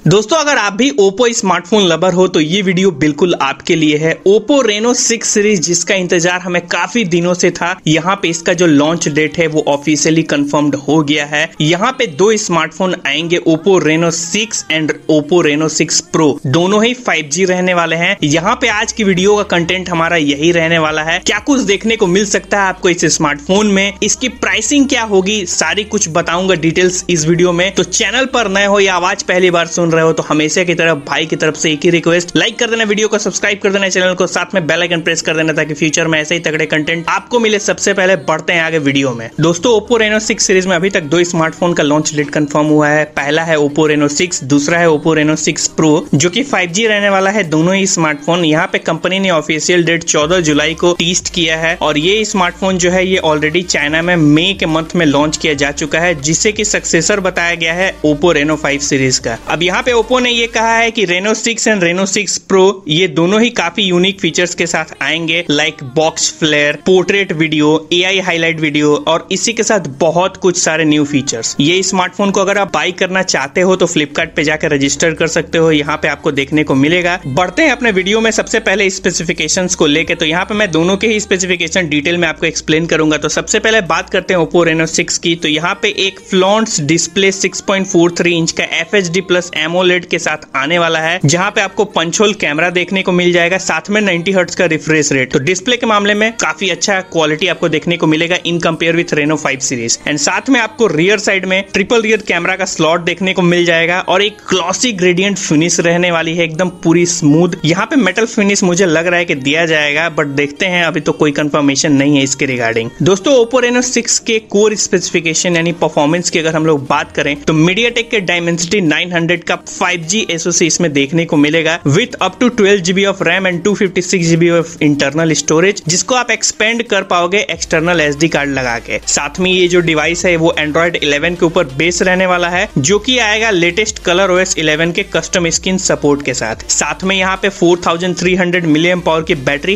दोस्तों अगर आप भी ओप्पो स्मार्टफोन लवर हो तो ये वीडियो बिल्कुल आपके लिए है। ओप्पो रेनो 6 सीरीज जिसका इंतजार हमें काफी दिनों से था, यहाँ पे इसका जो लॉन्च डेट है वो ऑफिशियली कंफर्म्ड हो गया है। यहाँ पे दो स्मार्टफोन आएंगे, Oppo Reno 6 and Oppo Reno 6 pro, दोनों ही 5G रहने वाले हैं। यहाँ पे आज की वीडियो का कंटेंट हमारा यही रहने वाला है। क्या कुछ देखने को मिल सकता है आपको इस स्मार्टफोन में, इसकी प्राइसिंग क्या होगी, सारी कुछ बताऊंगा डिटेल्स इस वीडियो में। तो चैनल पर नए हो या आवाज पहली बार सुन रहे हो तो हमेशा की तरफ भाई की तरफ से एक ही रिक्वेस्ट, लाइक कर देना वीडियो को, सब्सक्राइब कर देना चैनल को, साथ में बेल आइकन प्रेस कर देना ताकि फ्यूचर में ऐसे ही तगड़े कंटेंट आपको मिले सबसे पहले। बढ़ते हैं आगे वीडियो में। दोस्तों ओप्पो रेनो 6 सीरीज में अभी तक दो स्मार्टफोन का लॉन्च डेट कंफर्म हुआ है। पहला है ओप्पो रेनो 6, दूसरा है ओप्पो रेनो 6 प्रो जो कि 5G रहने वाला है। दोनों ही स्मार्टफोन यहाँ पे कंपनी ने ऑफिशियल डेट 14 जुलाई को टीस्ट किया है और ये स्मार्टफोन जो है ये ऑलरेडी चाइना में मई के मंथ में लॉन्च किया जा चुका है, जिसे कि सक्सेसर बताया गया है ओप्पो रेनो 5 सीरीज का। अब यहाँ पे ओप्पो ने ये कहा है कि रेनो 6 एंड रेनो 6 प्रो ये दोनों ही काफी यूनिक फीचर्स के साथ आएंगे, like bokeh flare, portrait video, AI highlight video और इसी के साथ बहुत कुछ सारे न्यू फीचर्स। ये स्मार्टफोन को अगर आप बाई करना चाहते हो तो फ्लिपकार्ट पे जाकर रजिस्टर कर सकते हो, यहाँ पे आपको देखने को मिलेगा। बढ़ते हैं अपने वीडियो में सबसे पहले स्पेसिफिकेशंस को लेके। तो यहाँ पे मैं दोनों के ही स्पेसिफिकेशन डिटेल में आपको एक्सप्लेन करूंगा। तो सबसे पहले बात करते हैं ओप्पो रेनो 6 की। तो यहाँ पे एक फ्लॉन्ट्स डिस्प्ले 6.43 इंच का FHD प्लस एमोलेड के साथ आने वाला है, जहाँ पे आपको पंच होल कैमरा देखने को मिल जाएगा, साथ में 90 हर्ट्ज का रिफ्रेश रेट। तो डिस्प्ले के मामले में काफी अच्छा क्वालिटी आपको देखने को मिलेगा in compare with Reno 5 series. And साथ में आपको रियर साइड में ट्रिपल रियर कैमरा का स्लॉट देखने को मिल जाएगा और एक ग्लॉसी ग्रेडियंट फिनिश रहने वाली है, एकदम पूरी स्मूथ। यहाँ पे मेटल फिनिश मुझे लग रहा है कि दिया जाएगा, बट देखते हैं, अभी तो कोई कंफर्मेशन नहीं है इसके रिगार्डिंग। दोस्तों ओप्पो रेनो 6 के कोर स्पेसिफिकेशन यानी परफॉर्मेंस की अगर हम लोग बात करें तो मीडियाटेक के डायमेंसिटी 900 का 5G SoC इसमें देखने को मिलेगा with up to 12GB of RAM and 256GB of internal storage, जिसको आप एक्सपेंड कर पाओगे एक्सटर्नल SD कार्ड लगा के। साथ में ये जो डिवाइस है वो Android 11 के ऊपर बेस रहने वाला है, जो कि आएगा लेटेस्ट ColorOS 11 के कस्टम स्किन सपोर्ट के साथ। साथ में यहाँ पे 4300 मिलियन पावर की बैटरी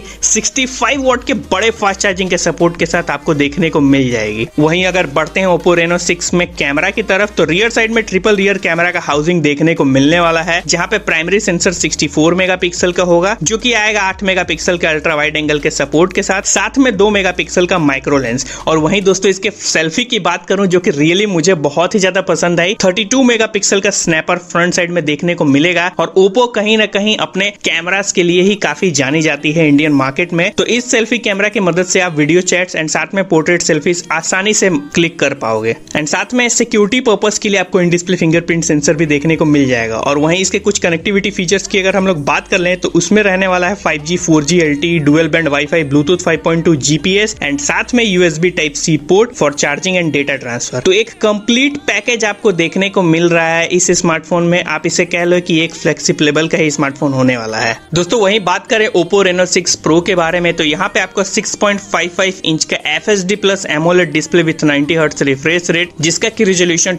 65 वॉट के बड़े फास्ट चार्जिंग के सपोर्ट के साथ आपको देखने को मिल जाएगी। वहीं अगर बढ़ते हैं ओप्पो रेनो 6 में कैमरा की तरफ तो रियर साइड में ट्रिपल रियर कैमरा का हाउसिंग देखने को मिलने वाला है, जहाँ पे प्राइमरी सेंसर 64 मेगापिक्सल का होगा, जो कि आएगा 8 मेगापिक्सल के अल्ट्रा वाइड एंगल के सपोर्ट के साथ में 2 मेगापिक्सल का माइक्रो लेंस। और वहीं दोस्तों इसके सेल्फी की बात करूं जो कि रियली मुझे बहुत ही ज्यादा पसंद आई, 32 मेगापिक्सल का स्नैपर फ्रंट साइड में देखने को मिलेगा। और ओप्पो कहीं ना कहीं अपने कैमरास के लिए ही काफी जानी जाती है इंडियन मार्केट में, तो इस सेल्फी कैमरा की मदद से आप वीडियो चैट्स एंड साथ में पोर्ट्रेट सेल्फीज आसानी से क्लिक कर पाओगे। एंड साथ में सिक्योरिटी पर्पस के लिए आपको इन डिस्प्ले फिंगरप्रिंट सेंसर भी देखने को मिल जाएगा। और वहीं इसके कुछ कनेक्टिविटी फीचर्स की अगर हम लोग बात कर लें तो उसमें रहने वाला है 5G 4G LTE dual band WiFi Bluetooth 5.2 GPS and साथ में USB Type-C port for charging and data transfer. तो एक कंप्लीट पैकेज आपको देखने को मिल रहा है इस स्मार्टफोन में। आप इसे कह लो कि एक फ्लेक्सिबल लेवल का ही स्मार्टफोन होने वाला है। दोस्तों वहीं बात करें ओप्पो रेनो 6 प्रो के बारे में तो यहाँ पे आपको 6.55 इंच का FHD plus AMOLED display with 90 hertz refresh rate, जिसका की रिजोल्यूशन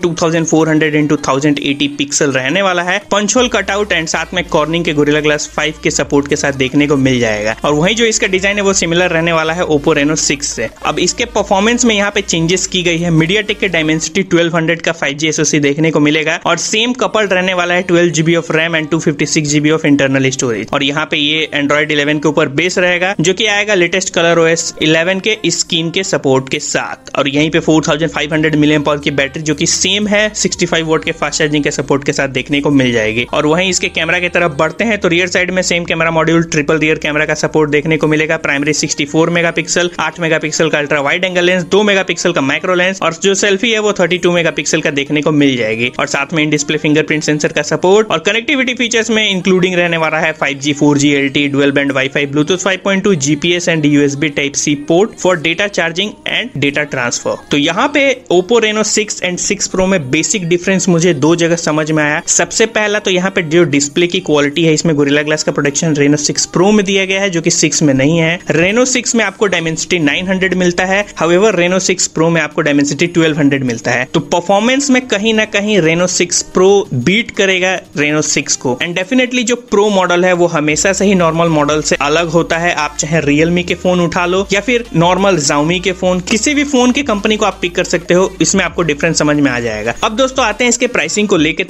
2400x1080 पिक्सल रहने वाला है, पंच होल कटआउट एंड साथ में कॉर्निंग के गोरिल्ला ग्लास 5 के सपोर्ट के साथ देखने को मिल जाएगा। और वहीं जो इसका डिजाइन है वो सिमिलर रहने वाला है ओप्पो रेनो 6 से। अब इसके परफॉर्मेंस में यहाँ पे चेंजेस की गई है, मीडियाटेक के डायमेंसिटी 1200 का 5G SoC देखने को मिलेगा और सेम कपल्ड रहने वाला है 12GB of RAM and 256GB of internal storage. और यहाँ पे ये Android 11 के ऊपर बेस रहेगा, जो कि आएगा लेटेस्ट ColorOS 11 के स्किन के सपोर्ट के साथ। और यहीं पे 4500 मिलियन पावर की बैटरी जो कि सेम है 65 वॉट के फास्ट चार्जिंग के सपोर्ट के साथ देखने को मिल जाएगी। और वहीं इसके कैमरा की तरफ बढ़ते हैं तो रियर साइड में same camera module triple rear camera का सपोर्ट देखने को मिलेगा, प्राइमरी 64 मेगापिक्सल, 8 मेगापिक्सल का ultra wide angle lens, 2 megapixel का माइक्रो लेंस और जो सेल्फी है वो 32 मेगापिक्सल का देखने को मिल जाएगी। और साथ में इन डिस्प्ले फिंगरप्रिंट सेंसर का सपोर्ट और कनेक्टिविटी फीचर्स में इंक्लूडिंग रहने वाला है 5G 4G LTE dual band WiFi Bluetooth 5.2 GPS and USB Type-C port for data charging and data transfer. तो यहाँ पे ओप्पो रेनो 6 एंड 6 प्रो में बेसिक डिफरेंस मुझे दो जगह समझ में आया। सबसे पहला तो यहाँ पे जो डिस्प्ले की क्वालिटी है इसमें गोरिल्ला ग्लास का प्रोटेक्शन रेनो 6 प्रो में दिया गया है, जो कि 6 में नहीं है। रेनो 6 में आपको डायमेंसिटी 900 मिलता है, हाउएवर रेनो 6 प्रो में आपको डायमेंसिटी 1200 मिलता है। तो परफॉर्मेंस में कहीं ना कहीं रेनो 6 प्रो बीट करेगा रेनो 6 को। एंड डेफिनेटली जो प्रो मॉडल है वो हमेशा से ही नॉर्मल मॉडल से अलग होता है। आप चाहे रियलमी के फोन उठा लो या फिर नॉर्मल Xiaomi के फोन, किसी भी फोन की कंपनी को आप पिक कर सकते हो, इसमें आपको डिफरेंस समझ में आ जाएगा। अब दोस्तों आते हैं इसके प्राइसिंग को लेके। तो जो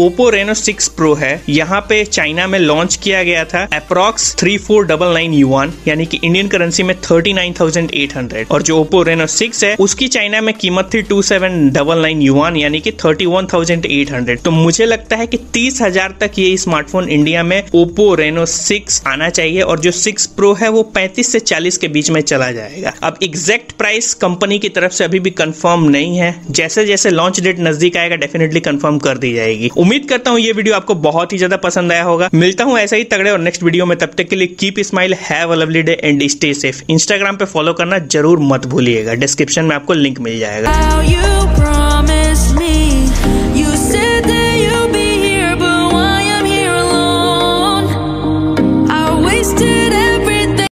Oppo Reno 6 Pro है, यहाँ पे चाइना में लॉन्च किया गया था अप्रॉक्स 3499 युआन यानी कि इंडियन करेंसी में 39,800, और जो Oppo Reno 6 है उसकी चाइना में कीमत थी 2799 युआन यानी कि 31,800। तो मुझे लगता है कि 30,000 तक ये स्मार्टफोन इंडिया में Oppo Reno 6 आना चाहिए, और जो 6 Pro है वो 35 से 40 के बीच में चला जाएगा। अब एग्जैक्ट प्राइस कंपनी की तरफ से अभी भी कंफर्म नहीं है, जैसे जैसे लॉन्च डेट नजदीक आएगा डेफिनेटली कंफर्म कर दी जाएगी। उम्मीद करता हूँ ये वीडियो आपको बहुत ही ज्यादा पसंद आया होगा। मिलता हूँ ऐसा ही तगड़े और नेक्स्ट वीडियो में, तब तक के लिए keep smile, have a lovely day and stay safe. Instagram पे फॉलो करना जरूर मत भूलिएगा, डिस्क्रिप्शन में आपको लिंक मिल जाएगा।